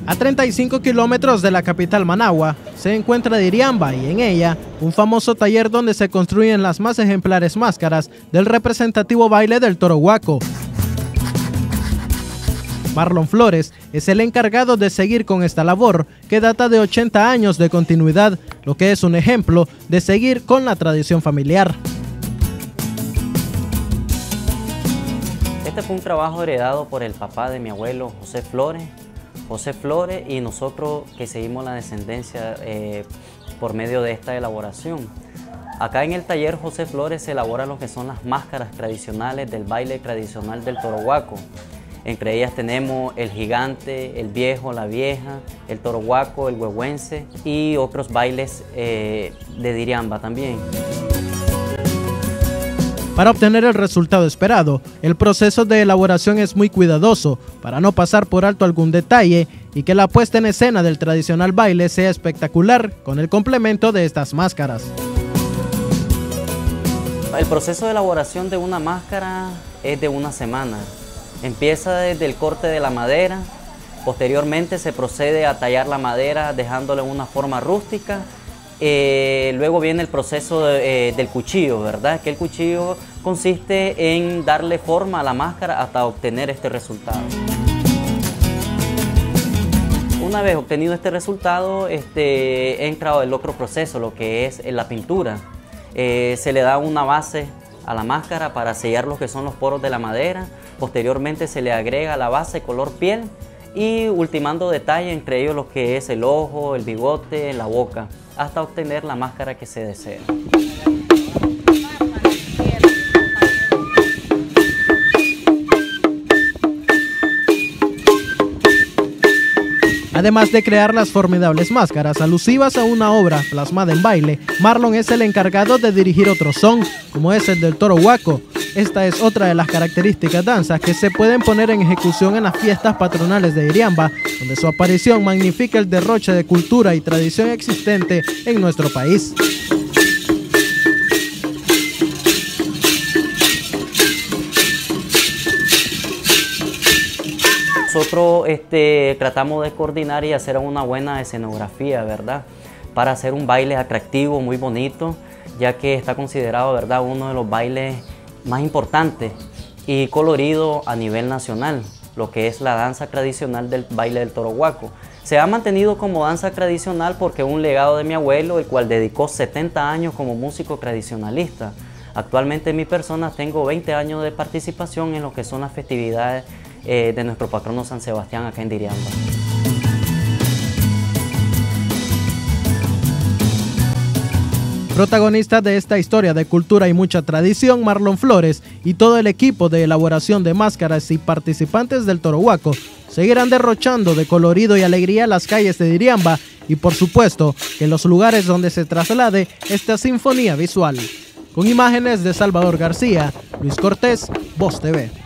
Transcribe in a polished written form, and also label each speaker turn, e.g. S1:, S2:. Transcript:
S1: A 35 kilómetros de la capital Managua se encuentra Diriamba y en ella un famoso taller donde se construyen las más ejemplares máscaras del representativo baile del Toro Huaco. Marlon Flores es el encargado de seguir con esta labor que data de 80 años de continuidad, lo que es un ejemplo de seguir con la tradición familiar.
S2: Este fue un trabajo heredado por el papá de mi abuelo, José Flores, y nosotros que seguimos la descendencia por medio de esta elaboración. Acá en el taller José Flores se elaboran lo que son las máscaras tradicionales del baile tradicional del Toro Huaco. Entre ellas tenemos el gigante, el viejo, la vieja, el Toro Huaco, el huehuense y otros bailes de Diriamba también.
S1: Para obtener el resultado esperado, el proceso de elaboración es muy cuidadoso para no pasar por alto algún detalle y que la puesta en escena del tradicional baile sea espectacular con el complemento de estas máscaras.
S2: El proceso de elaboración de una máscara es de una semana. Empieza desde el corte de la madera, posteriormente se procede a tallar la madera dejándole una forma rústica. Luego viene el proceso del cuchillo, ¿verdad? Que el cuchillo consiste en darle forma a la máscara hasta obtener este resultado. Una vez obtenido este resultado, entra el otro proceso, lo que es la pintura. Se le da una base a la máscara para sellar lo que son los poros de la madera. Posteriormente se le agrega la base color piel y ultimando detalle, entre ellos lo que es el ojo, el bigote, la boca, hasta obtener la máscara que se desea.
S1: Además de crear las formidables máscaras alusivas a una obra plasmada en baile, Marlon es el encargado de dirigir otro son, como es el del Toro Huaco. Esta es otra de las características danzas que se pueden poner en ejecución en las fiestas patronales de Diriamba, donde su aparición magnifica el derroche de cultura y tradición existente en nuestro país.
S2: Nosotros tratamos de coordinar y hacer una buena escenografía, ¿verdad? Para hacer un baile atractivo, muy bonito, ya que está considerado, ¿verdad?, uno de los bailes más importantes y colorido a nivel nacional, lo que es la danza tradicional del baile del Toro Huaco. Se ha mantenido como danza tradicional porque es un legado de mi abuelo, el cual dedicó 70 años como músico tradicionalista. Actualmente en mi persona tengo 20 años de participación en lo que son las festividades de nuestro patrono San Sebastián acá en Diriamba.
S1: Protagonista de esta historia de cultura y mucha tradición, Marlon Flores y todo el equipo de elaboración de máscaras y participantes del Toro Huaco seguirán derrochando de colorido y alegría las calles de Diriamba y por supuesto que en los lugares donde se traslade esta sinfonía visual. Con imágenes de Salvador García, Luis Cortés, Voz TV.